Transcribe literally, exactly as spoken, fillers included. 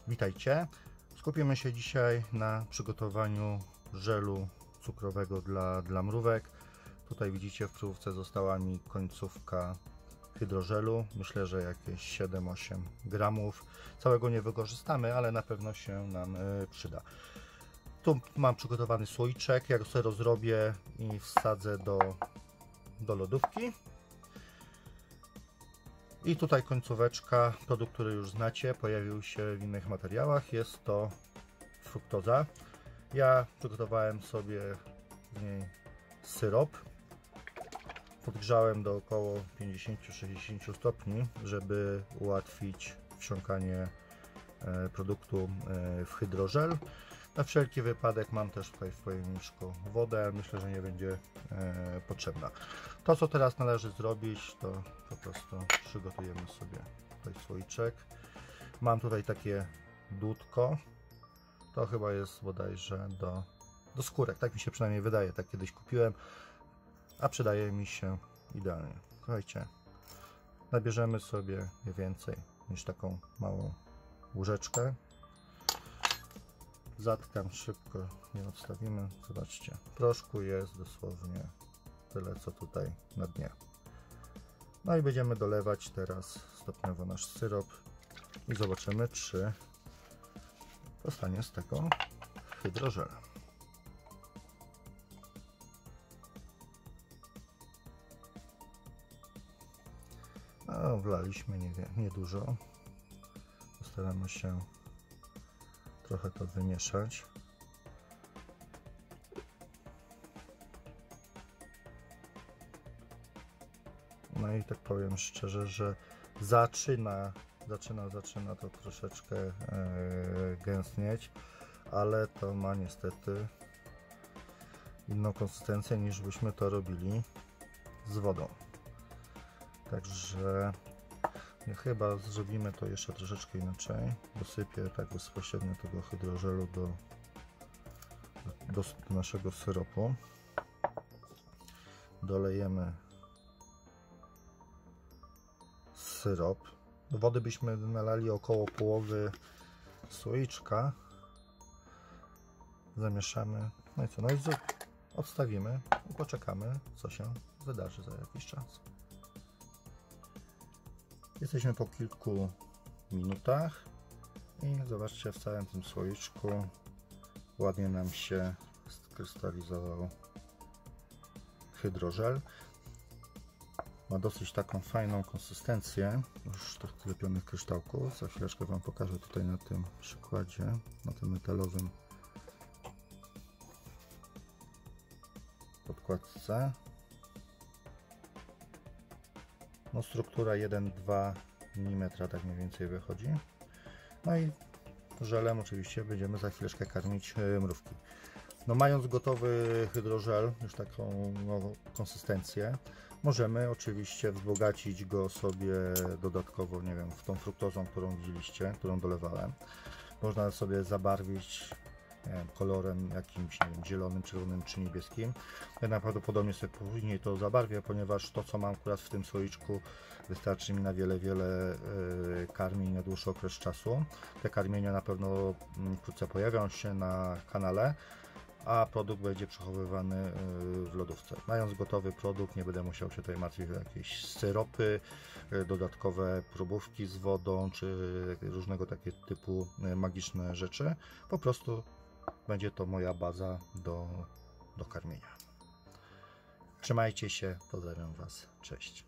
Witajcie. Skupimy się dzisiaj na przygotowaniu żelu cukrowego dla, dla mrówek. Tutaj widzicie, w próbce została mi końcówka hydrożelu. Myślę, że jakieś siedem osiem gramów. Całego nie wykorzystamy, ale na pewno się nam y, przyda. Tu mam przygotowany słoiczek. Ja go sobie rozrobię i wsadzę do, do lodówki. I tutaj końcóweczka, produkt, który już znacie, pojawił się w innych materiałach, jest to fruktoza. Ja przygotowałem sobie w niej syrop. Podgrzałem do około pięćdziesiąt do sześćdziesięciu stopni, żeby ułatwić wsiąkanie produktu w hydrożel. Na wszelki wypadek mam też tutaj w pojemniczku wodę, myślę, że nie będzie e, potrzebna. To, co teraz należy zrobić, to po prostu przygotujemy sobie tutaj słoiczek. Mam tutaj takie dudko, to chyba jest bodajże do, do skórek, tak mi się przynajmniej wydaje, tak kiedyś kupiłem, a przydaje mi się idealnie. Słuchajcie, nabierzemy sobie nie więcej niż taką małą łyżeczkę. Zatkam szybko, nie odstawimy. Zobaczcie, proszku jest dosłownie tyle, co tutaj na dnie. No i będziemy dolewać teraz stopniowo nasz syrop i zobaczymy, czy powstanie z tego hydrożel. No, wlaliśmy niedużo. Postaramy się trochę to wymieszać. No i tak powiem szczerze, że zaczyna, zaczyna, zaczyna to troszeczkę e, gęstnieć, ale to ma niestety inną konsystencję niż byśmy to robili z wodą. Także chyba zrobimy to jeszcze troszeczkę inaczej. Dosypię tak bezpośrednio tego hydrożelu do, do, do naszego syropu. Dolejemy syrop. Do wody byśmy nalali około połowy słoiczka. Zamieszamy. No i co? No i odstawimy i poczekamy, co się wydarzy za jakiś czas. Jesteśmy po kilku minutach i zobaczcie, w całym tym słoiczku ładnie nam się skrystalizował hydrożel. Ma dosyć taką fajną konsystencję już tych lepionych kryształków. Za chwileczkę Wam pokażę tutaj na tym przykładzie, na tym metalowym podkładce. No, struktura jeden do dwóch milimetrów tak mniej więcej wychodzi. No i żelem oczywiście będziemy za chwileczkę karmić mrówki. No, mając gotowy hydrożel, już taką no, konsystencję, możemy oczywiście wzbogacić go sobie dodatkowo, nie wiem, w tą fruktozą, którą widzieliście, którą dolewałem. Można sobie zabarwić, nie wiem, kolorem jakimś, nie wiem, zielonym, czerwonym czy niebieskim. Ja najprawdopodobniej sobie później to zabarwię, ponieważ to, co mam akurat w tym słoiczku, wystarczy mi na wiele, wiele yy, karmień na dłuższy okres czasu. Te karmienia na pewno wkrótce pojawią się na kanale, a produkt będzie przechowywany w lodówce. Mając gotowy produkt, nie będę musiał się tutaj martwić o jakieś syropy, dodatkowe próbówki z wodą, czy różnego takie typu magiczne rzeczy. Po prostu będzie to moja baza do, do karmienia. Trzymajcie się, pozdrawiam Was, cześć.